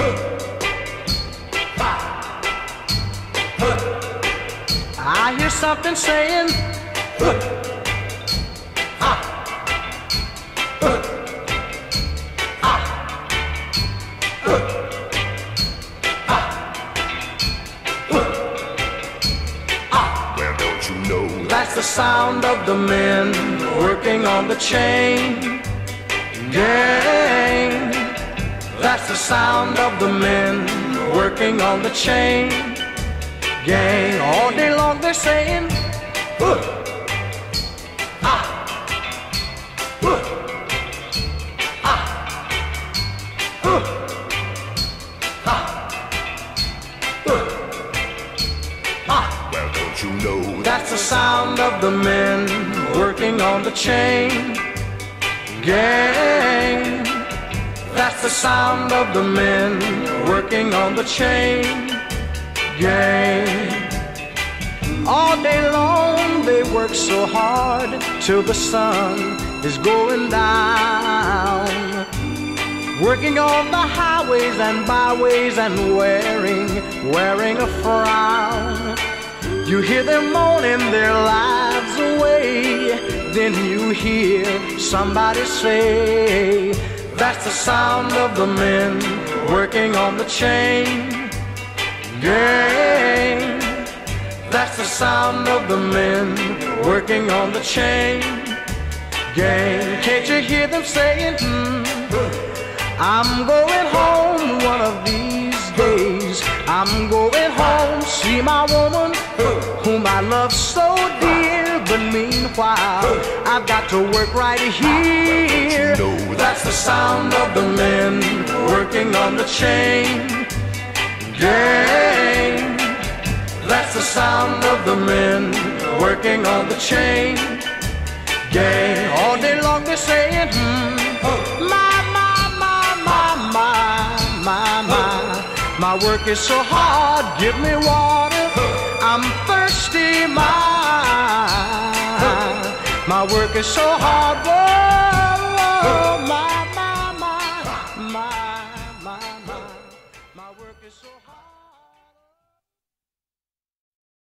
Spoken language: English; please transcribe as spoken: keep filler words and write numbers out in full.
I hear something saying, well, don't you know that's the sound of the men working on the chain gang. That's the sound of the men working on the chain gang. All day long they're saying, uh, ah, uh, ah, uh, ah, uh, ah. well, don't you know That's the sound of the men working on the chain gang. That's the sound of the men working on the chain gang. All day long they work so hard till the sun is going down, working on the highways and byways and wearing, wearing a frown. You hear them moaning their lives away, then you hear somebody say, that's the sound of the men working on the chain gang. That's the sound of the men working on the chain gang. Can't you hear them saying, mm, I'm going home one of these days. I'm going home, see my woman whom I love so dear. But meanwhile, I've got to work right here. That's the sound of the men working on the chain gang. That's the sound of the men working on the chain gang. All day long they're saying, hmm, my, my, my, my, my, my, my. My work is so hard, give me water, I'm thirsty, my. My work is so hard, whoa, whoa, my, my, my, my, my, my. My work is so hard.